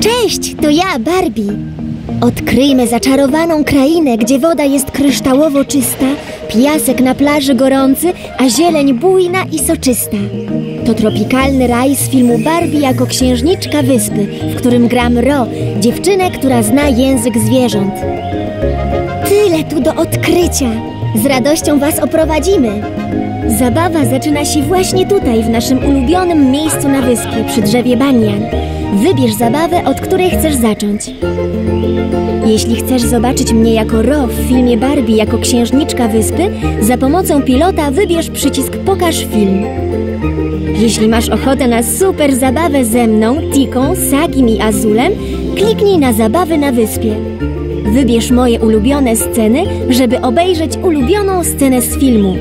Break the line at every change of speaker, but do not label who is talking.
Cześć, to ja, Barbie. Odkryjmy zaczarowaną krainę, gdzie woda jest kryształowo czysta, piasek na plaży gorący, a zieleń bujna i soczysta. To tropikalny raj z filmu Barbie jako księżniczka wyspy, w którym gram Ro, dziewczynę, która zna język zwierząt. Tyle tu do odkrycia! Z radością was oprowadzimy! Zabawa zaczyna się właśnie tutaj, w naszym ulubionym miejscu na wyspie, przy drzewie banyan. Wybierz zabawę, od której chcesz zacząć. Jeśli chcesz zobaczyć mnie jako Ro w filmie Barbie jako księżniczka wyspy, za pomocą pilota wybierz przycisk Pokaż film. Jeśli masz ochotę na super zabawę ze mną, Tiką, Sagim i Azulem, kliknij na Zabawy na wyspie. Wybierz moje ulubione sceny, żeby obejrzeć ulubioną scenę z filmu.